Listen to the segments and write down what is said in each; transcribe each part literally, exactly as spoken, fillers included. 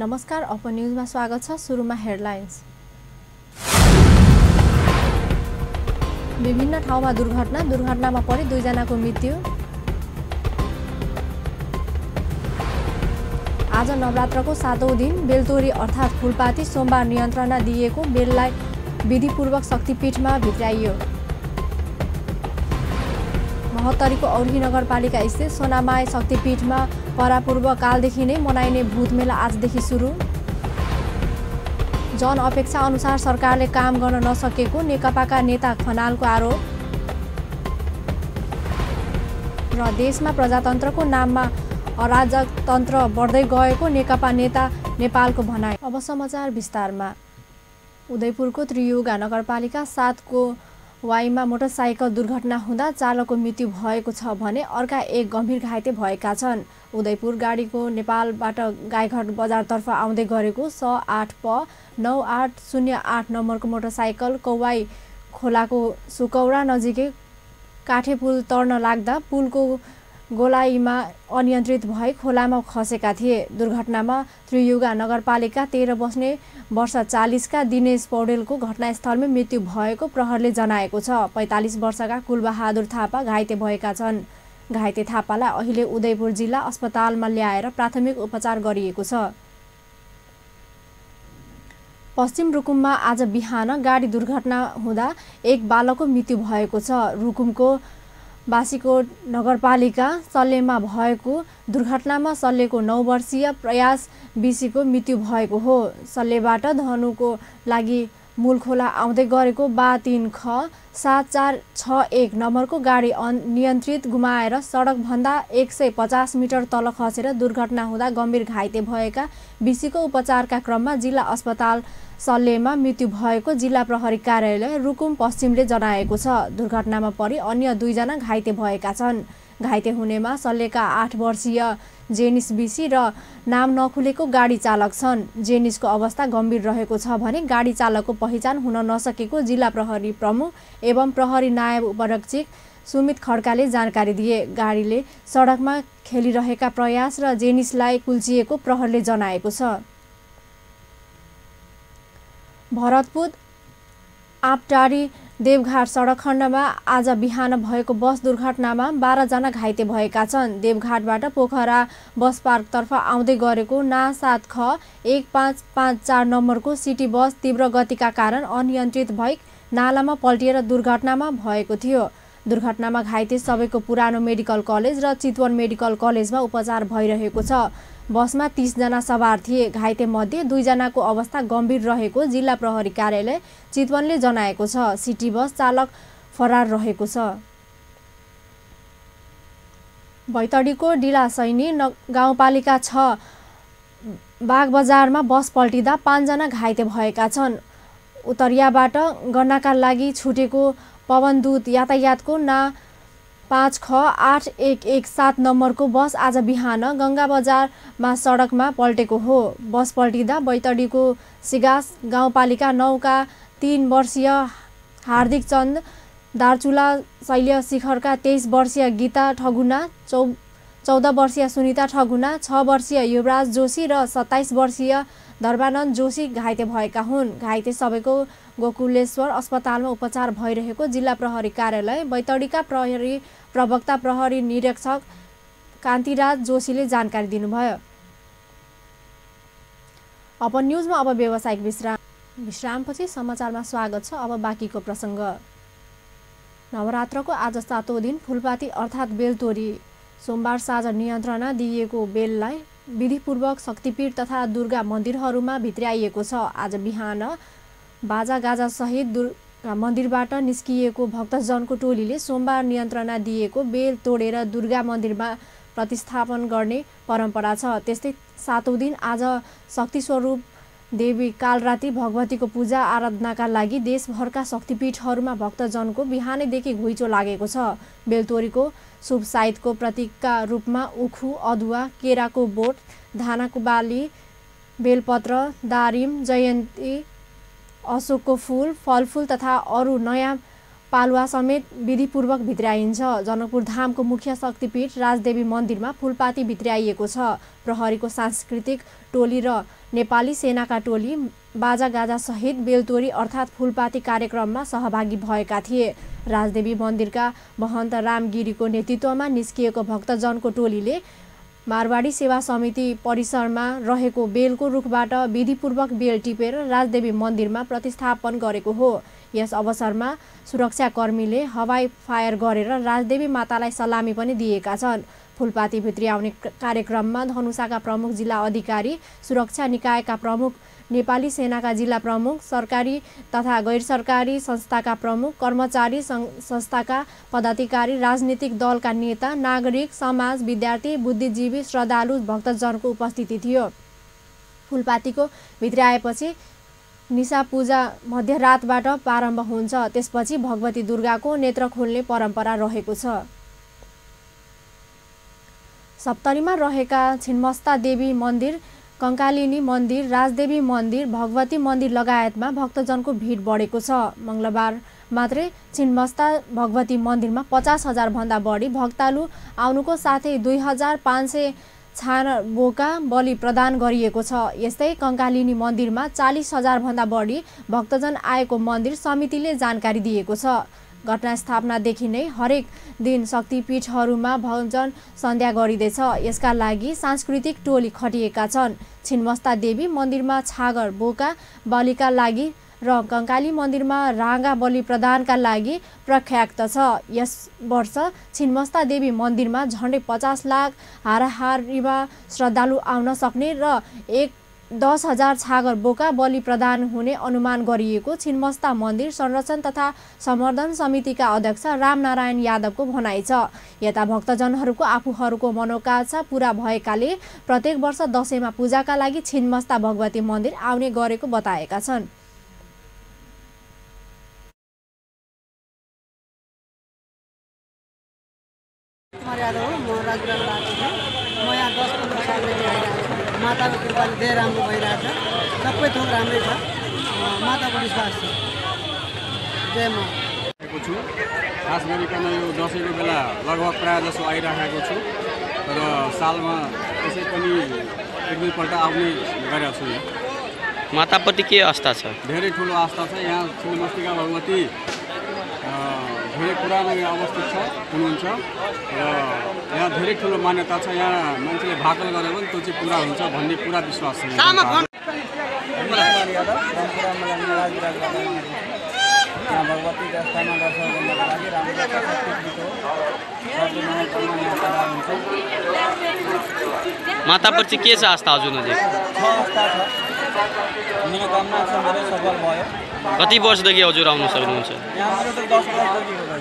नमस्कार, अपन न्यूजमा स्वागत छ। सुरुमा हेडलाइन्स। विभिन्न ठाउँमा दुर्घटना दुर्घटनामा परि दुईजनाको मृत्यु। आज नवरात्रको सातौं दिन बेलतोरी अर्थात् फूलपाती सोमबार नियन्त्रणा दिइएको बेललाई विधिपूर्वक शक्तिपीठमा भित्र्याइयो। महोत्तरीको औरही नगरपालिका स्थित सोनामाई शक्तिपीठमा परापूर्व कालदेखि नै मनाइने भूतमेला आजदेखि सुरु। जनअपेक्षा अनुसार सरकारले काम गर्न नसकेको नेकपाका नेता खनालको आरोप। र देशमा प्रजातन्त्रको नाममा अराजकतन्त्र बढ्दै गएको नेकपा नेता नेपालको भनाई। अब समाचार विस्तारमा। उदयपुरको त्रियुगा नगरपालिका सातको वाईमा मोटरसाइकल दुर्घटना हुँदा चालकको मृत्यु भएको छ भने अर्का एक गम्भीर घाइते भएका छन्। उदयपुर गाडीको नेपालबाट गाईघाट बजारतर्फ आउँदै गरेको स आठ प नौ आठ शून्य आठ नम्बरको मोटरसाइकल कौवाई खोलाको सुकौरा नजिकै काठे पुल तर्न लाग्दा पुलको गोलाइमा अनियन्त्रित भई खोलामा खसेका थिए। दुर्घटनामा त्रियुगा नगरपालिका तेह्र बस्ने वर्ष चालिसका दिनेश पौडेलको घटनास्थलमै मृत्यु भएको प्रहरले जनाएको छ। पैँतालिस वर्षका कुलबहादुर थापा घाइते भएका छन्। घाइते थापालाई अहिले उदयपुर जिल्ला अस्पतालमा ल्याएर प्राथमिक उपचार गरिएको छ। पश्चिम रुकुममा आज बिहान गाडी दुर्घटना हुँदा एक बालकको मृत्यु भएको छ। रुकुमको बासीकोट नगरपालिका सल्लेमा भएको दुर्घटनामा सल्लेको नौ वर्षीय प्रयास बिसीको मृत्यु भएको हो। सल्लेबाट धनुको लागि मूलखोला आउँदै गरेको बा तीन ख सात चार छ एक नम्बरको गाडी अनियन्त्रित घुमाएर सडकभन्दा एक सय पचास मिटर तल खसेर दुर्घटना हुँदा गम्भीर घाइते भएका बिसीको उपचारका क्रममा जिल्ला अस्पताल सल्लेमा मृत्यु भएको जिल्ला प्रहरी कार्यालय रुकुम पश्चिमले जनाएको छ। दुर्घटनामा परि अन्य दुईजना घाइते भएका छन्। घाइते हुनेमा सल्लेका आठ वर्षीय जेनिस बिसी र नाम नखुलेको गाडी चालक छन्। जेनिसको अवस्था गम्भीर रहेको छ भने गाडी चालकको पहिचान हुन नसकेको जिल्ला प्रहरी प्रमुख एवं प्रहरी नायब उपरीक्षक सुमित खड्काले जानकारी दिए। गाडीले सडकमा खेलिरहेका प्रयास र जेनिसलाई कुल्चिएको प्रहरले जनाएको छ। भरतपुर आपटारी देवघाट सडक खण्डमा आज बिहान भएको बस दुर्घटनामा बाह्रजना घाइते भएका छन्। देवघाटबाट पोखरा बस पार्कतर्फ आउँदै गरेको ना सात ख एक पाँच पाँच चार नम्बरको सिटी बस तीव्र गतिका कारण अनियन्त्रित भई नालामा पल्टिएर दुर्घटनामा भएको थियो। दुर्घटनामा घाइते सबैको पुरानो मेडिकल कलेज र चितवन मेडिकल कलेजमा उपचार भइरहेको छ। बसमा तीस जना सवार थिए। घाइते मध्ये दुईजनाको अवस्था गम्भीर रहेको जिल्ला प्रहरी कार्यालय चितवनले जनाएको छ। सिटी बस चालक फरार रहेको छ। बैतडीको डिलासैनी गाउँपालिका छ बागबजारमा बस पल्टिँदा पाँचजना घाइते भएका छन्। उत्तरियाबाट गन्नाका लागि छुटेको पवनदूत यातायातको ना पाँच ख आठ एक एक सात नम्बरको बस आज बिहान गङ्गा बजारमा सडकमा पल्टेको हो। बस पल्टिँदा बैतडीको सिगास गाउँपालिका नौका तीन वर्षीय हार्दिक चन्द दार्चुला शैल्य शिखरका तेइस वर्षीय गीता ठगुना चौ चौध वर्षीय सुनिता ठगुना छ वर्षीय युवराज जोशी र सत्ताइस वर्षीय धर्मानन्द जोशी घाइते भएका हुन्। घाइते सबैको गोकुलेश्वर अस्पतालमा उपचार भइरहेको जिल्ला प्रहरी कार्यालय बैतडीका प्रहरी प्रवक्ता प्रहरी निरीक्षक कान्तिराज जोशीले जानकारी दिनुभयो। अपन न्युजमा अब व्यावसायिक विश्राम विश्रामपछि समाचारमा स्वागत छ। अब बाँकीको प्रसङ्ग। नवरात्रको आज सातौं दिन फूलपाती अर्थात् बेलतोरी सोमबार साँझ नियन्त्रणा दिइएको बेललाई विधिपूर्वक शक्तिपीठ तथा दुर्गा मन्दिरहरूमा भित्र्याइएको छ। आज बिहान बाजागाजा सहित दुर्गा मन्दिरबाट निस्किएको भक्तजनको टोलीले सोमबार नियन्त्रणा दिएको बेल तोडेर दुर्गा मन्दिरमा प्रतिस्थापन गर्ने परम्परा छ। त्यस्तै सातौं दिन आज शक्ति स्वरूप देवी कालरात्रि भगवतीको पूजा आराधनाका लागि देशभरका शक्तिपीठहरूमा भक्तजनको बिहानैदेखि घुइँचो लागेको छ। बेलतोरीको शुभ साइतको प्रतीकका रूपमा उखु अदुवा केराको बोट धानाको बाली बेलपत्र दारिम जयन्ती अशोकको फूल फलफूल तथा अरू नयाँ पालुवा समेत विधिपूर्वक भित्र्याइन्छ। जनकपुर धामको मुख्य शक्तिपीठ राजदेवी मन्दिरमा फूलपाती भित्र्याइएको छ। प्रहरीको सांस्कृतिक टोली र नेपाली सेनाका टोली बाजागाजा सहित बेलतोरी अर्थात् फूलपाती कार्यक्रममा सहभागी भएका थिए। राजदेवी मन्दिरका महन्त रामगिरीको नेतृत्वमा निस्किएको भक्तजनको टोलीले मारवाडी सेवा समिति परिसरमा रहेको बेलको रुखबाट विधिपूर्वक बेल टिपेर राजदेवी मन्दिरमा प्रतिस्थापन गरेको हो। यस अवसरमा सुरक्षाकर्मीले हवाई फायर गरेर राजदेवी मातालाई सलामी पनि दिएका छन्। फूलपाती भित्र्याउने कार्यक्रममा धनुषाका प्रमुख जिल्ला अधिकारी, सुरक्षा निकायका प्रमुख, नेपाली सेनाका जिल्ला प्रमुख, सरकारी तथा गैर सरकारी संस्थाका प्रमुख, कर्मचारी संस्थाका पदाधिकारी, राजनीतिक दलका नेता, नागरिक समाज, विद्यार्थी, बुद्धिजीवी, श्रद्धालु भक्तजनको उपस्थिति थियो। फूलपातीको भित्र्याएपछि निशा पूजा मध्यरातबाट प्रारम्भ हुन्छ। त्यसपछि भगवती दुर्गाको नेत्र खोल्ने परम्परा रहेको छ। सप्तरीमा रहेका छिन्मस्ता देवी मन्दिर, कङ्कालिनी मन्दिर, राजदेवी मन्दिर, भगवती मन्दिर लगायतमा भक्तजनको भिड बढेको छ। मङ्गलबार मात्रै छिन्मस्ता भगवती मन्दिरमा पचास हजार भन्दा बढी भक्तालु आउनुको साथै दुई हजार पाँच सय छान बोका बलि प्रदान गरिएको छ। यस्तै कङ्कालिनी मन्दिरमा चालिस हजार भन्दा बढी भक्तजन आएको मन्दिर समितिले जानकारी दिएको छ। घटनास्थापनादेखि नै हरेक दिन शक्तिपीठहरूमा भजन सन्ध्या गरिँदैछ। यसका लागि सांस्कृतिक टोली खटिएका छन्। छिन्मस्ता देवी मन्दिरमा छागर बोका बलिका लागि र कङ्काली मन्दिरमा राँगा बलि प्रदानका लागि प्रख्यात छ। यस वर्ष छिन्मस्ता देवी मन्दिरमा झन्डै पचास लाख हाराहारीमा श्रद्धालु आउन सक्ने र एक दस हजार छागर बोका बलि प्रदान हुने अनुमान गरिएको छिन्मस्ता मन्दिर संरक्षण तथा सम्वर्धन समितिका अध्यक्ष रामनारायण यादवको भनाइ छ। यता भक्तजनहरूको आफूहरूको मनोकांक्षा पूरा भएकाले प्रत्येक वर्ष दशैँमा पूजाका लागि छिन्मस्ता भगवती मन्दिर आउने गरेको बताएका छन्। माताको कृपाले धेरै राम्रो भइरहेछ। सबै थोक राम्रै छ। माताको विश्वास छ। जय मा। छु खास गरिकन यो दसैँको बेला लगभग प्रायः जसो आइराखेको छु र सालमा त्यसै पनि एक दुईपल्ट आउने गरेको छु। यहाँ माताप्रति के आस्था छ? धेरै ठुलो आस्था छ। यहाँ छिन्मस्तिका भगवती धेरै पुरानो अवस्थित छ हुनुहुन्छ र यहाँ धेरै ठुलो मान्यता छ। यहाँ मान्छेले भाकल गरे पनि त्यो चाहिँ पुरा हुन्छ भन्ने पुरा विश्वास छ। यहाँ भगवतीको स्थानमा दर्शन गर्नको लागि माताप्रति के छ आस्था हजुर? नजिक आस्था छ। मनोकामना छ मेरो सफल भयो। कति वर्षदेखि हजुर आउन सक्नुहुन्छ? यहाँ मेरो त दस वर्षदेखि हो।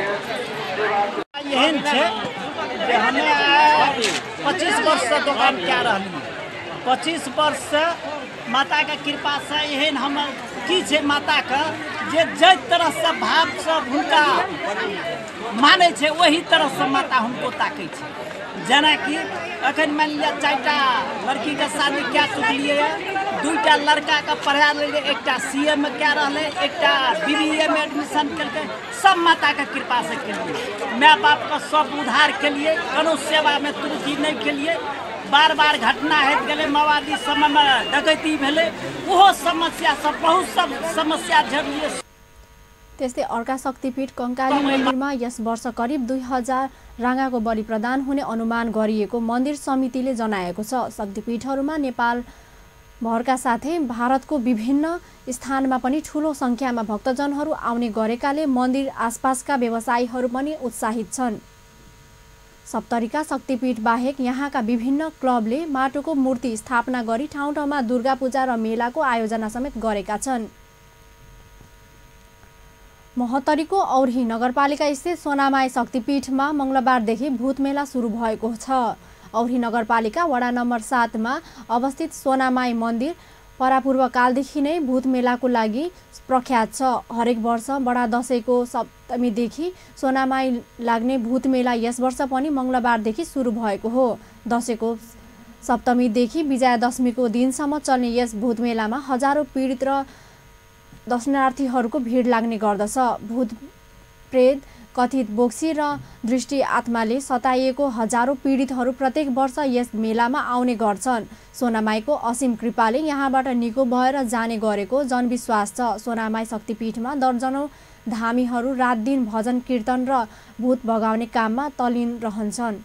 एहन छै जे हमे पच्चीस वर्ष से दुकान क्या रहली। पच्चीस वर्ष से माता के कृपा से एहन हम की छै माता के जे जै तरह से भाव से हुनका माने छै वही तरह से माता हमको ताकै छै। जेना कि अखन मान लिया चारिटा लड़की के शादी क्या चुकलिए, दुईटा लड़का के पढ़ा ले, एकटा सीए में क्या रहले, एकटा बीबीए में एडमिशन केलकै। सब माता के कृपा से केलिए। माय बाप का सब उद्धार केलिए। कोनो सेवा में त्रुटि नहीं केलिए। बार बार घटना हेत गेले, माओवादी समय में डकैती भेले, ओहो समस्या सब बहुत सब समस्या झेलिए। त्यस्तै अर्का शक्तिपीठ कङ्काली मन्दिरमा यस वर्ष करिब दुई हजार राँगाको बलि प्रदान हुने अनुमान गरिएको मन्दिर समितिले जनाएको छ। शक्तिपीठहरूमा नेपाल भरका साथै भारतको विभिन्न स्थानमा पनि ठूलो संख्यामा भक्तजनहरू आउने गरेकाले मन्दिर आसपासका व्यवसायीहरू पनि उत्साहित छन्। सप्तरीका शक्तिपीठ बाहेक यहाँका विभिन्न क्लबले माटोको मूर्ति स्थापना गरी ठाउँ ठाउँमा दुर्गा पूजा र मेलाको आयोजना समेत गरेका छन्। महोत्तरीको औरही नगरपालिका स्थित सोनामाई शक्तिपीठमा मंगलबारदेखि भूतमेला सुरु भएको छ। औरही नगरपालिका वडा नम्बर सातमा अवस्थित सोनामाई मन्दिर परापूर्व कालदेखि नै भूतमेलाको लागि प्रख्यात छ। हरेक वर्ष बडा दशैंको सप्तमीदेखि सोनामाई लाग्ने भूतमेला यस वर्ष पनि मंगलबारदेखि सुरु भएको हो। दशैंको सप्तमीदेखि विजयादशमीको दिनसम्म चल्ने यस भूतमेलामा हजारौं पीडित र दर्शनार्थीहरूको भिड लाग्ने गर्दछ। भूत प्रेत कथित बोक्सी र दृष्टि आत्माले सताइएको हजारौं पीडितहरू प्रत्येक वर्ष यस मेलामा आउने गर्छन्। सोनामाईको असीम कृपाले यहाँबाट निको भएर जाने गरेको जनविश्वास छ। सोनामाई शक्तिपीठमा दर्जनौं धामीहरू रात दिन भजन कीर्तन र भूत भगाउने काममा तल्लीन रहन्छन्।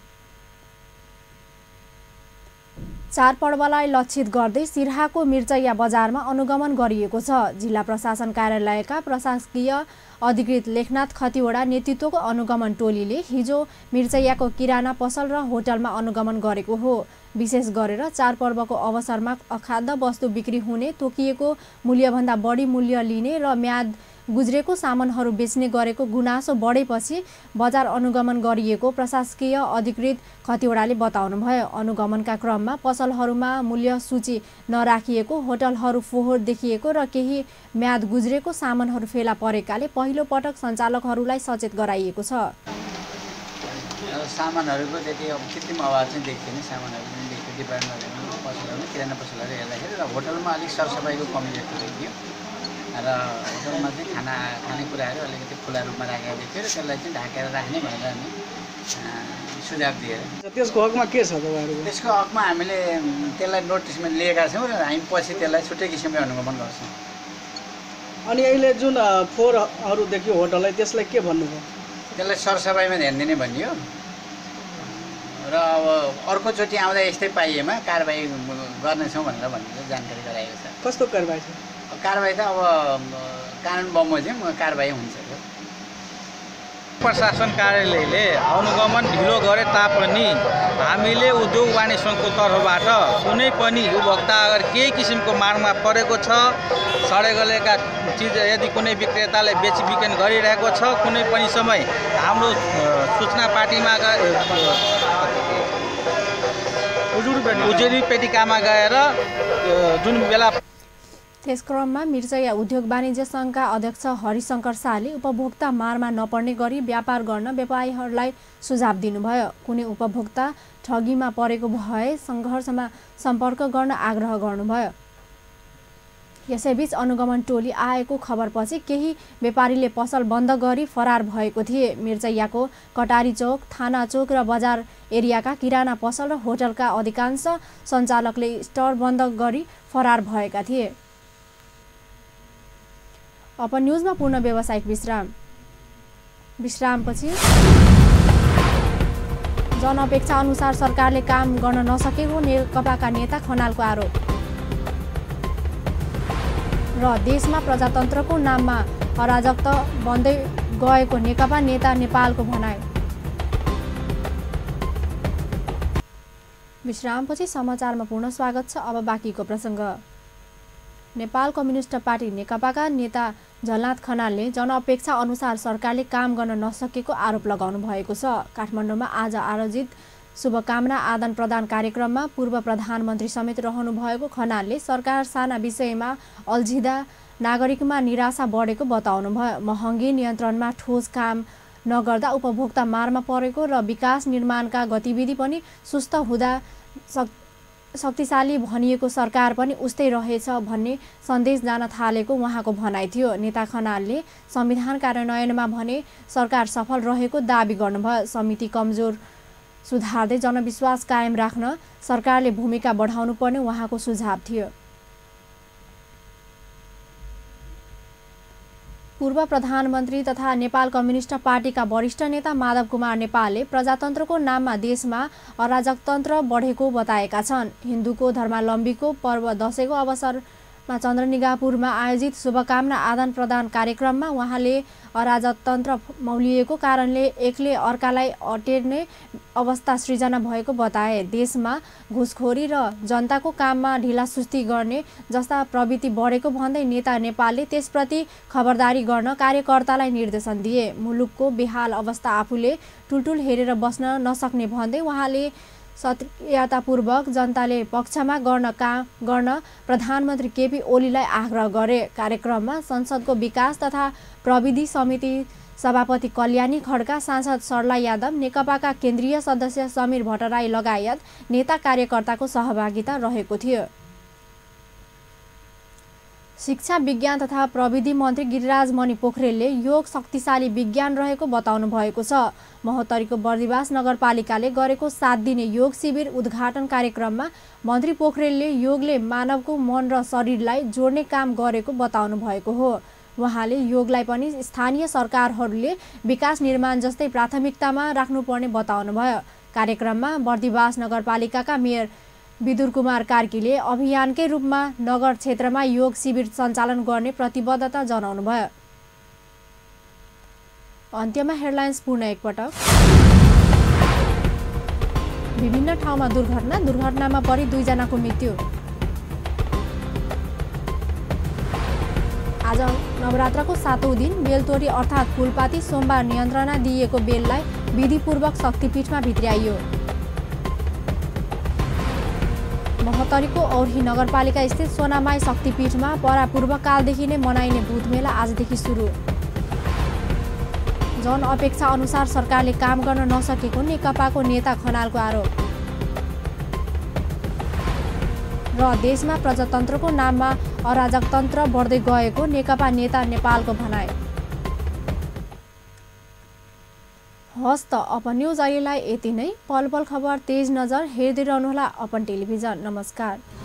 चाडपर्वलाई लक्षित गर्दै सिराहाको मिर्चैया बजारमा अनुगमन गरिएको छ। जिल्ला प्रशासन कार्यालयका प्रशासकीय अधिकृत लेखनाथ खतिवडा नेतृत्वको अनुगमन टोलीले हिजो मिर्चैयाको किराना पसल र होटलमा अनुगमन गरेको हो। विशेष गरेर चाडपर्वको अवसरमा अखाद्य वस्तु बिक्री हुने, तोकिएको मूल्यभन्दा बढी मूल्य लिने र म्याद गुज्रेको सामानहरू बेच्ने गरेको गुनासो बढेपछि बजार अनुगमन गरिएको प्रशासकीय अधिकृत खतिवडाले बताउनुभयो। अनुगमनका क्रममा पसलहरूमा मूल्य सूची नराखिएको, होटलहरू फोहोर देखिएको र केही म्याद गुज्रेको सामानहरू फेला परेकाले पहिलो पटक सञ्चालकहरूलाई सचेत गराइएको छ। सामानहरूको त्यति अब कृत्रिम अभाव चाहिँ देखिएन। सामानहरू पनि देखियो डिपार्टमेन्टहरू पसलहरू किराना पसलहरू हेर्दाखेरि र होटलमा अलिक सरसफाइको कमी जस्तो देखियो र होटलमा चाहिँ खाना खानेकुराहरू अलिकति खुला रूपमा राखेको देखियो र त्यसलाई चाहिँ ढाकेर राख्ने भनेर हामी सुझाव दिएर त्यसको हकमा के छ तपाईँहरूको? त्यसको हकमा हामीले त्यसलाई नोटिसमा लिएका छौँ र हामी पछि त्यसलाई छुट्टै किसिमले अनुगमन गर्छौँ। अनि अहिले जुन फोहोरहरू देखियो होटललाई, त्यसलाई के भन्नुभयो? त्यसलाई सरसफाइमा ध्यान दिने भनियो र अब अर्कोचोटि आउँदा यस्तै पाइएमा कारबाही गर्नेछौँ भनेर भनेर जानकारी गराएको छ। कस्तो कारबाही छ? कारबाही त अब कानुन बमोजिम कारबाही हुन्छ। प्रशासन कार्यालयले अनुगमन ढिलो गरे तापनि हामीले उद्योग वाणिज्य सङ्घको तर्फबाट कुनै पनि उपभोक्ता अगर केही किसिमको मागमा परेको छ, सडे गलेका चिज यदि कुनै विक्रेताले बेचबिखन गरिरहेको छ, कुनै पनि समय हाम्रो सूचना पार्टीमा उजुरी पेटिकामा गएर जुन बेला त्यस क्रममा मिर्चैया उद्योग वाणिज्य सङ्घका अध्यक्ष हरिशङ्कर शाहले उपभोक्ता मारमा नपर्ने गरी व्यापार गर्न व्यापारीहरूलाई सुझाव दिनुभयो। कुनै उपभोक्ता ठगीमा परेको भए सङ्घर्षमा सम्पर्क गर्न आग्रह गर्नुभयो। यसैबीच अनुगमन टोली आएको खबरपछि केही व्यापारीले पसल बन्द गरी फरार भएको थिए। मिर्चैयाको कटारी चौक, थाना चौक र बजार एरियाका किराना पसल र होटलका अधिकांश सञ्चालकले स्टोर बन्द गरी फरार भएका थिए। अपन न्युजमा पूर्ण व्यावसायिक विश्राम विश्रामपछि जनअपेक्षा अनुसार सरकारले काम गर्न नसकेको नेकपाका नेता खनालको आरोप र देशमा प्रजातन्त्रको नाममा अराजकता बन्दै गएको नेकपा नेता नेपालको भनाइ। विश्रामपछि समाचारमा पूर्ण स्वागत छ। अब बाँकीको प्रसङ्ग। नेपाल कम्युनिस्ट पार्टी नेकपाका नेता झलनाथ खनालले जनअपेक्षा अनुसार सरकारले काम गर्न नसकेको आरोप लगाउनु भएको छ। काठमाडौँमा आज आयोजित शुभकामना आदान प्रदान कार्यक्रममा पूर्व प्रधानमन्त्री समेत रहनुभएको खनालले सरकार साना विषयमा अल्झिँदा नागरिकमा निराशा बढेको बताउनुभयो। महँगी नियन्त्रणमा ठोस काम नगर्दा उपभोक्ता मारमा परेको र विकास निर्माणका गतिविधि पनि सुस्त हुँदा शक्तिशाली भनिएको सरकार पनि उस्तै रहेछ भन्ने सन्देश जान थालेको उहाँको भनाइ थियो। नेता खनालले संविधान कार्यान्वयनमा भने सरकार सफल रहेको दावी गर्नुभयो। समिति कमजोर सुधार्दै जनविश्वास कायम राख्न सरकारले भूमिका बढाउनु पर्ने उहाँको सुझाव थियो। पूर्व प्रधानमन्त्री तथा नेपाल कम्युनिस्ट पार्टीका वरिष्ठ नेता माधव कुमार नेपालले प्रजातन्त्रको नाममा देशमा अराजकतन्त्र बढेको बताएका छन्। हिन्दूको धर्मावलम्बीको पर्व दशैँको अवसरमा चन्द्रनिगाहपुरमा आयोजित शुभकामना आदान प्रदान कार्यक्रममा उहाँले अराजकतन्त्र मौलिएको कारणले एकले अर्कालाई अटेर्ने अवस्था सृजना भएको बताए। देशमा घुसखोरी र जनताको काममा ढिलासुस्ती गर्ने जस्ता प्रवृत्ति बढेको भन्दै नेता नेपालले त्यसप्रति खबरदारी गर्न कार्यकर्तालाई निर्देशन दिए। मुलुकको बेहाल अवस्था आफूले टुलटुल हेरेर बस्न नसक्ने भन्दै उहाँले सत्यातापूर्वक जनताले पक्षमा गर्न काम गर्न प्रधानमन्त्री केपी ओलीलाई आग्रह गरे। कार्यक्रममा संसदको विकास तथा प्रविधि समिति सभापति कल्याणी खड्का, सांसद सरला यादव, नेकपाका केन्द्रीय सदस्य समीर भट्टराई लगायत नेता कार्यकर्ताको सहभागिता रहेको थियो। शिक्षा विज्ञान तथा प्रविधि मन्त्री गिरिराज मणि पोखरेलले योग शक्तिशाली विज्ञान रहेको बताउनु भएको छ। महोत्तरीको बर्दिवास नगरपालिकाले गरेको सात दिने योग शिविर उद्घाटन कार्यक्रममा मन्त्री पोखरेलले योगले मानवको मन र शरीरलाई जोड्ने काम गरेको बताउनु भएको हो। उहाँले योगलाई पनि स्थानीय सरकारहरूले विकास निर्माण जस्तै प्राथमिकतामा राख्नुपर्ने बताउनुभयो। कार्यक्रममा बर्दिवास नगरपालिकाका मेयर विदुर कुमार कार्कीले अभियानकै रूपमा नगर क्षेत्रमा योग शिविर सञ्चालन गर्ने प्रतिबद्धता जनाउनुभयो। अन्त्यमा हेडलाइन्स पुनः एकपटक। विभिन्न ठाउँमा दुर्घटना दुर्घटनामा परि दुईजनाको मृत्यु। आज नवरात्रको सातौं दिन बेलतोरी अर्थात् फुलपाती सोमबार नियन्त्रणा दिइएको बेललाई विधिपूर्वक शक्तिपीठमा भित्र्याइयो। महोत्तरीको औरही नगरपालिका स्थित सोनामाई शक्तिपीठमा परापूर्व कालदेखि नै मनाइने भूतमेला आजदेखि सुरु। जन अपेक्षा अनुसार सरकारले काम गर्न नसकेको नेकपाको नेता खनालको आरोप। र देशमा प्रजातन्त्रको नाममा अराजकतन्त्र बढ्दै गएको नेकपा नेता नेपालको भनाइ। हस् त अपन न्युज अहिलेलाई यति नै। पल पल खबर तेज नजर हेर्दै रहनुहोला अपन टेलिभिजन। नमस्कार।